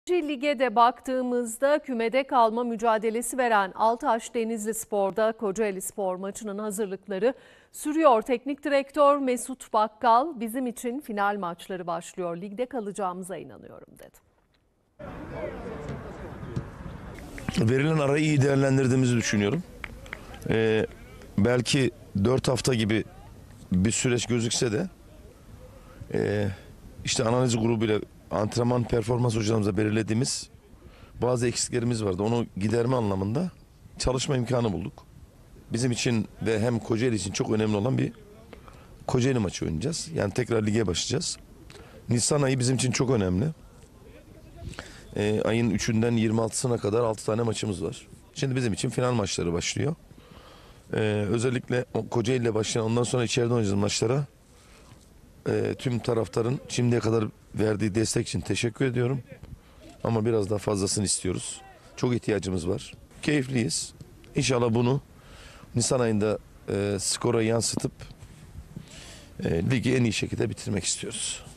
Lige de baktığımızda kümede kalma mücadelesi veren Altaş Denizlispor'da Kocaelispor maçının hazırlıkları sürüyor. Teknik direktör Mesut Bakkal, bizim için final maçları başlıyor. Ligde kalacağımıza inanıyorum dedi. Verilen arayı iyi değerlendirdiğimizi düşünüyorum. Belki 4 hafta gibi bir süreç gözükse de işte analiz grubuyla antrenman performans hocalarımıza belirlediğimiz bazı eksiklerimiz vardı. Onu giderme anlamında çalışma imkanı bulduk. Bizim için ve hem Kocaeli için çok önemli olan bir Kocaeli maçı oynayacağız. Yani tekrar lige başlayacağız. Nisan ayı bizim için çok önemli. Ayın 3'ünden 26'sına kadar 6 tane maçımız var. Şimdi bizim için final maçları başlıyor. Özellikle Kocaeli ile başlayan ondan sonra içeride oynayacağımız maçlara tüm taraftarın şimdiye kadar verdiği destek için teşekkür ediyorum. Ama biraz daha fazlasını istiyoruz. Çok ihtiyacımız var. Keyifliyiz. İnşallah bunu Nisan ayında skora yansıtıp ligi en iyi şekilde bitirmek istiyoruz.